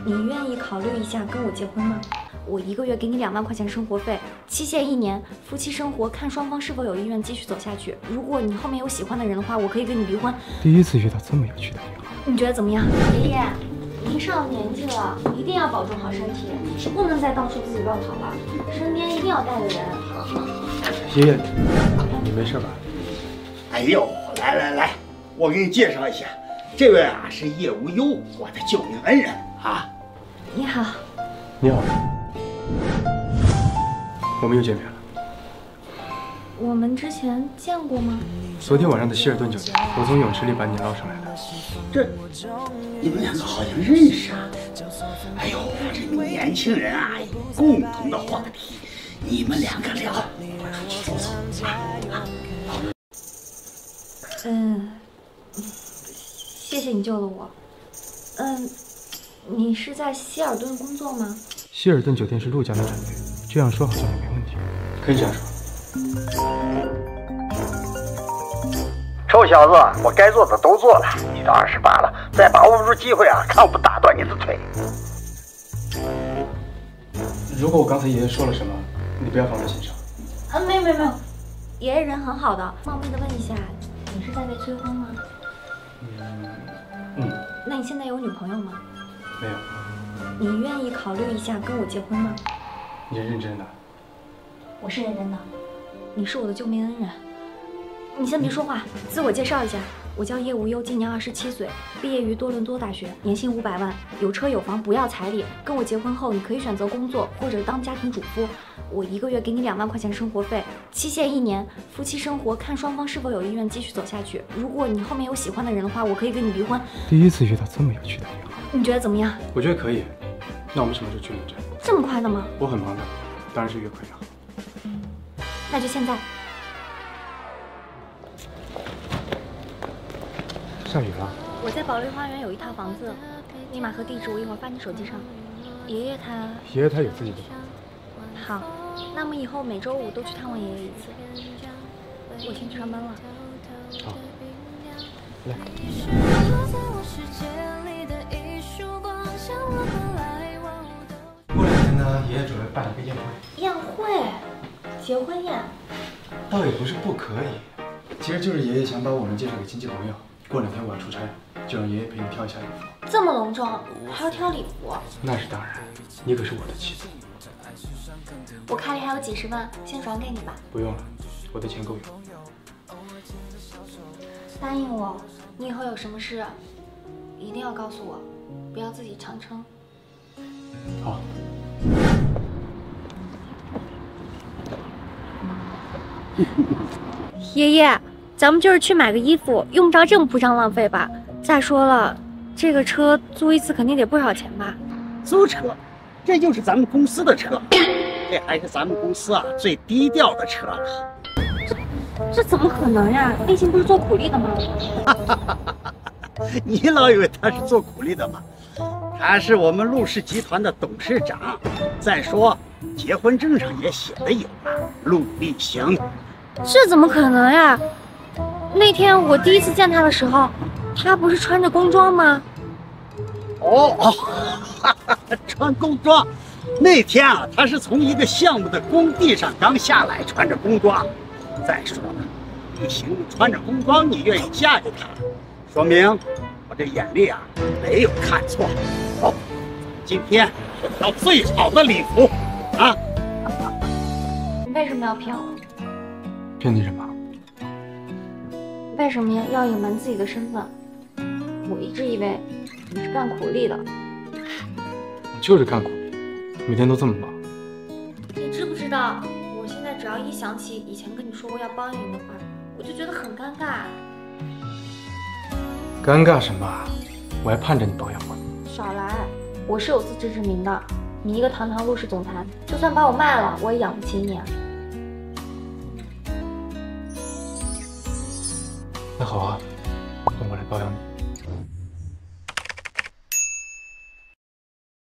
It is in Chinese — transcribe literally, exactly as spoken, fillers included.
你愿意考虑一下跟我结婚吗？我一个月给你两万块钱生活费，期限一年，夫妻生活看双方是否有意愿继续走下去。如果你后面有喜欢的人的话，我可以跟你离婚。 第一次遇到这么有趣的女孩， 你觉得怎么样？爷爷，您上了年纪了，一定要保重好身体，不能再到处自己乱跑了，身边一定要带个人。 好好好， 爷爷，你没事吧？ 哎呦，来来来，我给你介绍一下，这位啊是叶无忧，我的救命恩人啊。 你好。 你好。我们又见面了。 我们之前见过吗？ 昨天晚上的希尔顿酒店，我从泳池里把你捞上来的。 这，你们两个好像认识啊？哎呦，这你们年轻人啊，有共同的话题，你们两个聊，我出去走走啊。 嗯，谢谢你救了我。嗯，你是在希尔顿工作吗？ 希尔顿酒店是陆家的战略，这样说好像也没问题，可以这样说。 臭小子，我该做的都做了，你都二十八了，再把握不住机会啊，看我不打断你的腿。 如果我刚才爷爷说了什么，你不要放在心上。 啊，没有没有没有，爷爷人很好的。冒昧的问一下，你是在被催婚吗？ 嗯嗯。 那你现在有女朋友吗？ 没有。 你愿意考虑一下跟我结婚吗？ 你是认真的？ 我是认真的。你是我的救命恩人。你先别说话，自我介绍一下，我叫叶无忧，今年二十七岁，毕业于多伦多大学，年薪五百万，有车有房，不要彩礼。跟我结婚后，你可以选择工作或者当家庭主妇。我一个月给你两万块钱生活费，期限一年，夫妻生活看双方是否有意愿继续走下去。如果你后面有喜欢的人的话，我可以跟你离婚。 第一次遇到这么有趣的女孩， 你觉得怎么样？ 我觉得可以。那我们什么时候去领证？ 这么快的吗？ 我很忙的，当然是越快越好。 那就现在。 下雨了。 我在保利花园有一套房子，密码和地址我一会儿发你手机上。爷爷他…… 爷爷他有自己的房子。 好，那么以后每周五都去探望爷爷一次。我先去上班了。 好，来。过两天呢，爷爷准备办一个宴会。 宴会？结婚宴？ 倒也不是不可以，其实就是爷爷想把我们介绍给亲戚朋友。过两天我要出差，就让爷爷陪你挑一下礼服。 这么隆重，还要挑礼服？ 那是当然，你可是我的妻子。 我卡里还有几十万，先转给你吧。 不用了，我的钱够用。 答应我，你以后有什么事，一定要告诉我，不要自己强撑。 好。 爷爷，咱们就是去买个衣服，用不着这么铺张浪费吧？再说了，这个车租一次肯定得不少钱吧？ 租车，这就是咱们公司的车，这还是咱们公司啊最低调的车了。 这这怎么可能呀？毕竟不是做苦力的吗？ 你老以为他是做苦力的吗？他是我们陆氏集团的董事长。再说，结婚证上也写的有啊，陆立行。 这怎么可能呀？那天我第一次见他的时候，他不是穿着工装吗？ 哦哦，哈哈，穿工装。那天啊，他是从一个项目的工地上刚下来，穿着工装。再说了，立行穿着工装，你愿意嫁给他，说明我这眼力啊没有看错。走，今天我挑最好的礼服啊！ 你为什么要骗我？ 骗你什么？ 为什么要隐瞒自己的身份？我一直以为你是干苦力的。 我就是干苦力，每天都这么忙。 你知不知道，我现在只要一想起以前跟你说过要帮你的话，我就觉得很尴尬。 尴尬什么？我还盼着你包养我。 少来，我是有自知之明的。你一个堂堂陆氏总裁，就算把我卖了，我也养不起你啊。 那好啊，换我来包养你。